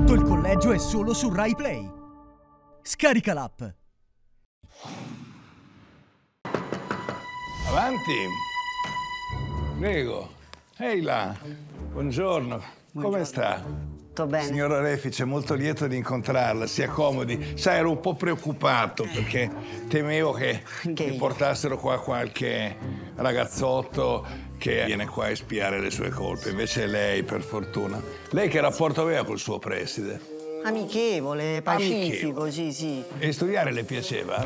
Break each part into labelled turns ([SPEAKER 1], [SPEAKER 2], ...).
[SPEAKER 1] Tutto il collegio è solo su Rai Play. Scarica l'app.
[SPEAKER 2] Avanti. Prego. Ehi là. Buongiorno. Come sta?
[SPEAKER 3] Tutto bene.
[SPEAKER 2] Signora Refice, molto lieto di incontrarla. Si accomodi. Sai, ero un po' preoccupato perché temevo che mi portassero qua qualche ragazzotto che viene qua a espiare le sue colpe. Invece lei, per fortuna. Lei che rapporto aveva col suo preside?
[SPEAKER 3] Amichevole, pacifico, sì.
[SPEAKER 2] E studiare le piaceva?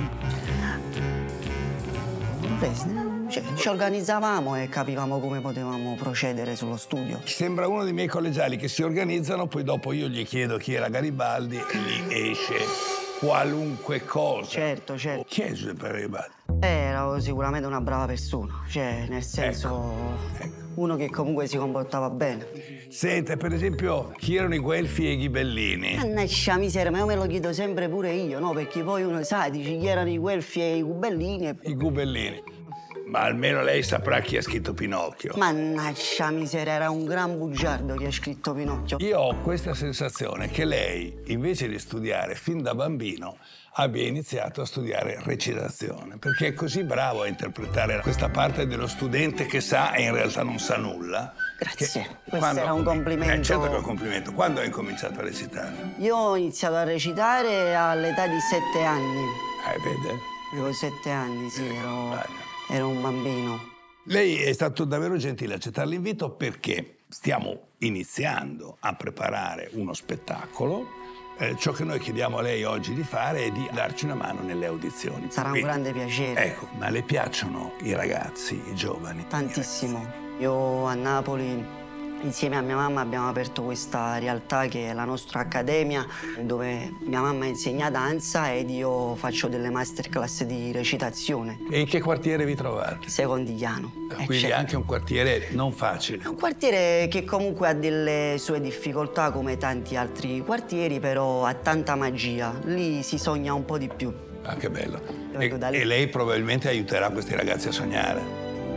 [SPEAKER 3] Ci organizzavamo e capivamo come potevamo procedere sullo studio.
[SPEAKER 2] Sembra uno dei miei collegiali che si organizzano, poi dopo io gli chiedo chi era Garibaldi e gli esce qualunque cosa.
[SPEAKER 3] Certo.
[SPEAKER 2] Chi è Giuseppe Garibaldi?
[SPEAKER 3] Era sicuramente una brava persona, cioè nel senso uno che comunque si comportava bene.
[SPEAKER 2] Senta, per esempio, chi erano i Guelfi e i Ghibellini?
[SPEAKER 3] Mannaggia miseria, ma io me lo chiedo sempre pure io, no? Perché poi uno sa, dice chi erano i Guelfi e i Gubellini.
[SPEAKER 2] I Gubellini. Ma almeno lei saprà chi ha scritto Pinocchio.
[SPEAKER 3] Mannaggia miseria, era un gran bugiardo che ha scritto Pinocchio.
[SPEAKER 2] Io ho questa sensazione che lei, invece di studiare fin da bambino, abbia iniziato a studiare recitazione, perché è così bravo a interpretare questa parte dello studente che sa e in realtà non sa nulla.
[SPEAKER 3] Grazie, questo era un complimento.
[SPEAKER 2] Certo che è un complimento. Quando hai incominciato a recitare?
[SPEAKER 3] Io ho iniziato a recitare all'età di 7 anni.
[SPEAKER 2] Vede?
[SPEAKER 3] Avevo 7 anni, sì, ero un bambino.
[SPEAKER 2] Lei è stato davvero gentile a accettare l'invito perché stiamo iniziando a preparare uno spettacolo. Ciò che noi chiediamo a lei oggi di fare è di darci una mano nelle audizioni.
[SPEAKER 3] Sarà un grande piacere.
[SPEAKER 2] Ecco, ma le piacciono i ragazzi, i giovani?
[SPEAKER 3] Tantissimo. Io a Napoli, insieme a mia mamma, abbiamo aperto questa realtà che è la nostra accademia, dove mia mamma insegna danza ed io faccio delle masterclass di recitazione.
[SPEAKER 2] E in che quartiere vi trovate?
[SPEAKER 3] Secondigliano.
[SPEAKER 2] Quindi anche un quartiere non facile.
[SPEAKER 3] Un quartiere che comunque ha delle sue difficoltà come tanti altri quartieri, però ha tanta magia. Lì si sogna un po' di più.
[SPEAKER 2] Ah, che bello. E lei probabilmente aiuterà questi ragazzi a sognare.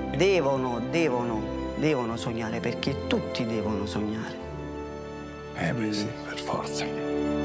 [SPEAKER 3] Devono sognare, perché tutti devono sognare.
[SPEAKER 2] Beh sì, per forza.